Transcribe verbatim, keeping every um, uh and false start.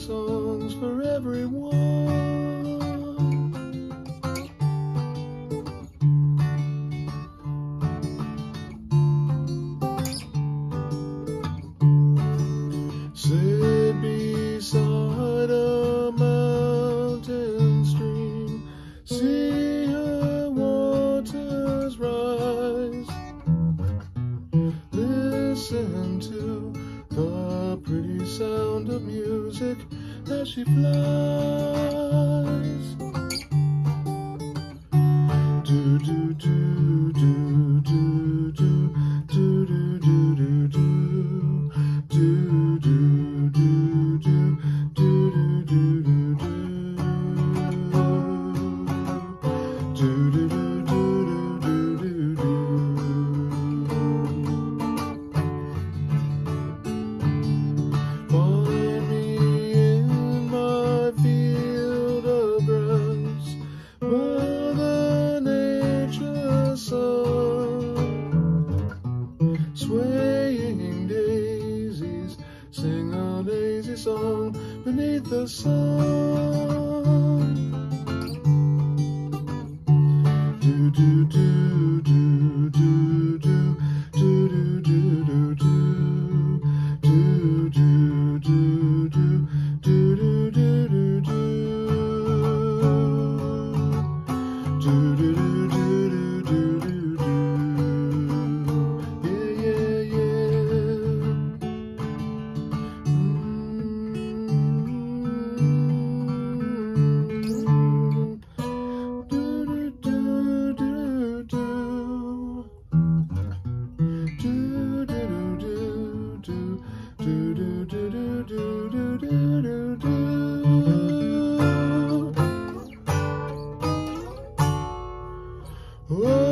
songs for everyone. Sit beside a mountain stream, see her waters rise. Listen to the pretty sound of music as she flies. Do do do do do do do do do do do do do do do do do Find me in my field of grass, Mother Nature's son. Swaying daisies sing a lazy song beneath the sun. Do do do do do do do do do do do. Do do do do do do do do do do do do do do do. Yeah yeah yeah. Do do do do do. Do do do do. Do do do do do do do do. Oh.